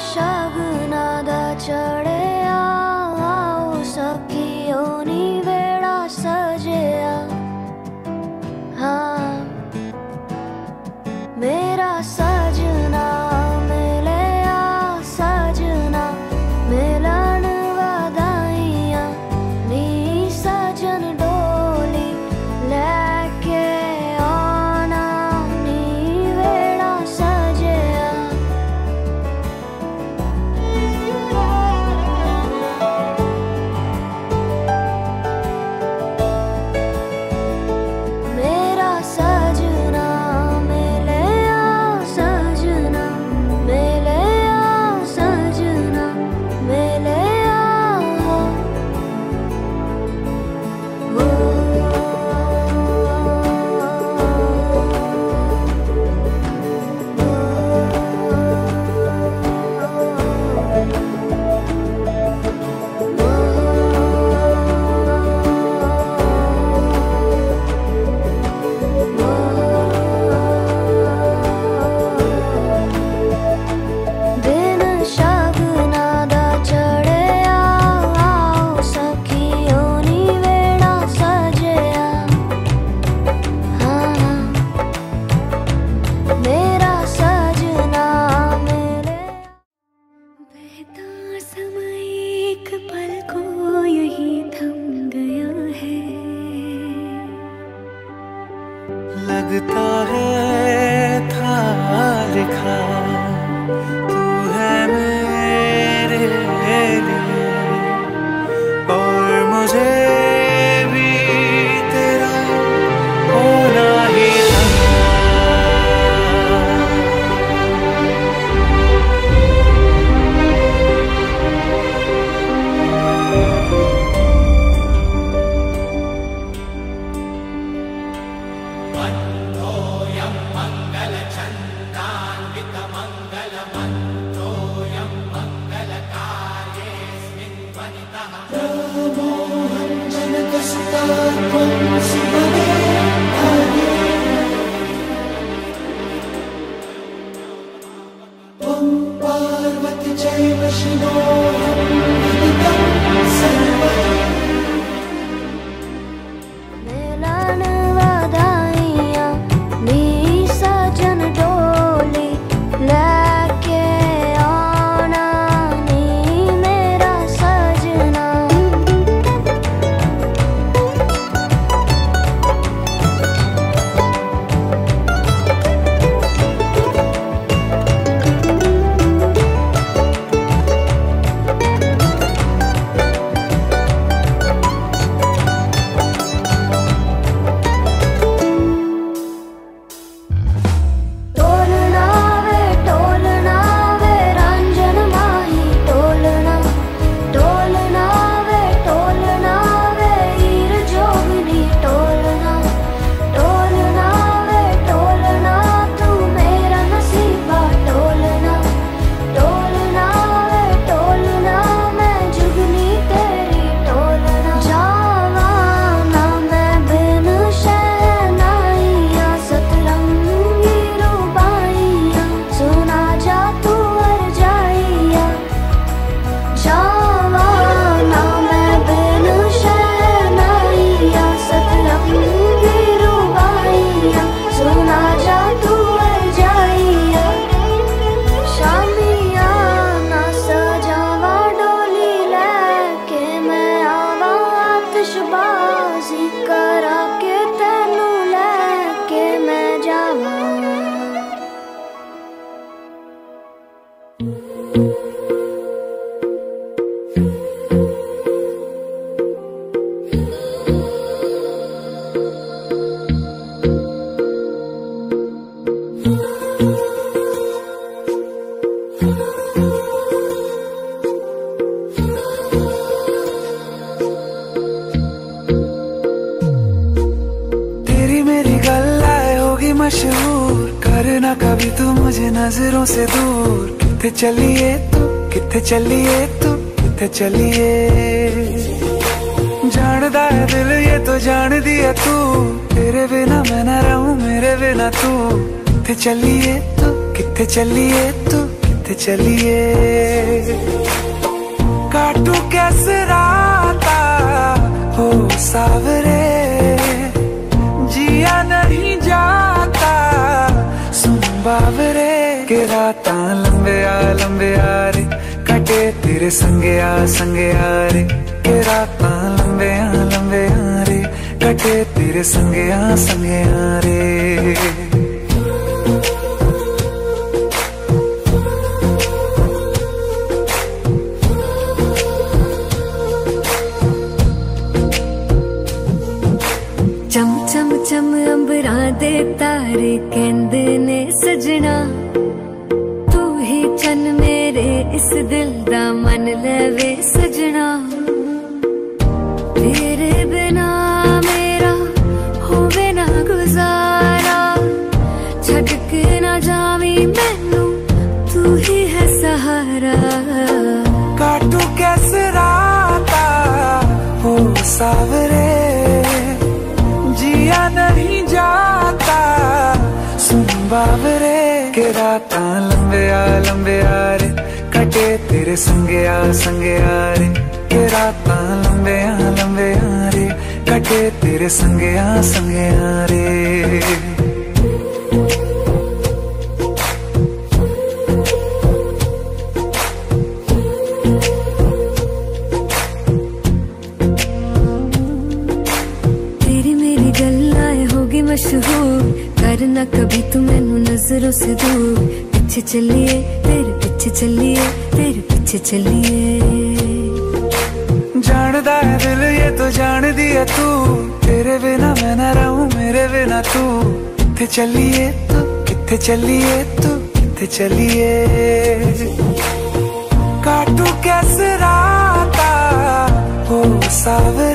शगुना दा चढ़िया आओ सखियो नी वेड़ा सजिया। हाँ मेरा सजना मिलिया सजना मिलन वधाइयां नी सजन डोली लेके आना नी वेड़ा सजिया। मेरा सजना मिलिया सजना मिलिया सजना मिलिया हो। दिन शगुना दा चढ़िया आओ सखियो नी वेड़ा सजिया। हाँ मेरा सजना मिले। बहता समय एक पल को यही थम गया है। लगता है था लिखा तू है मेरे लिए और मुझे भी तेरा होना ही था। मिलन वधाइयां नी सजन डोली लेके आना नी मेरा सजना। टोलना वे रंजन माही टोलना टोलना वे हीर जोगनी टोलना टोलना वे टोलना तू मेरा नसीबा टोलना टोलना वे टोलना मैं जुगनी तेरी टोलना। जावा ना मैं बिन शहनाइयां सतरंगी रूबाइयां सुना जा तू हर जाइया। जावा ना मैं बिन शहनाइयां सतरंगी रूबाइयां सुना जा तू हर जाइया। शामिया ना सजावा डोली लेके मैं आवा आतिशबाजी करा के तेनू लेके मैं जावा। तेरी मेरी गल्लाए होगी मशहूर करना कभी तू मुझे नजरों से दूर। किथे चलिए तू किथे चलिए तू किथे चलिए जानदा है दिल ये तो जान दिया तू। तेरे बिना मैं न रहूं मेरे बिना तू। किथे चलिए तू किथे चलिए तू किथे चलिए, काटू कैसे राता हो सावरे, जिया नहीं जाता सुन बावरे, के राता लंबे आ रे, कटे तेरे संगे आ रे, के राता लंबे आ रे, कटे तेरे संगे आ रे। चम चम चम अंबरा दे तारे कहंदे ने सजना, तू ही चन मेरे इस दिल दा मन लेवे सजना, तेरे बिना मेरा होवे ना गुजारा, छड़ के ना जावी मैनू तू ही है सहारा, काटू कैसे राता हो सावरे, जिया नहीं जाता सुन बावरे, के राता लंबे आ रे, कटे तेरे संगे आ रे, के राता लंबे आ रे, कटे तेरे संगे आ रे। मशहूर करना कभी तू मैनू नजरों से दूर, पीछे चलिए तेरे पीछे चलिए, तेरे पीछे चलिए। जानदा है दिल ये तो जान दिया तू, तेरे बिना मैं ना रहूं मेरे बिना तू, किथे चलिए तू किथे चलिए तू किथे चलिए, काटू कैसे राता हो सावरे,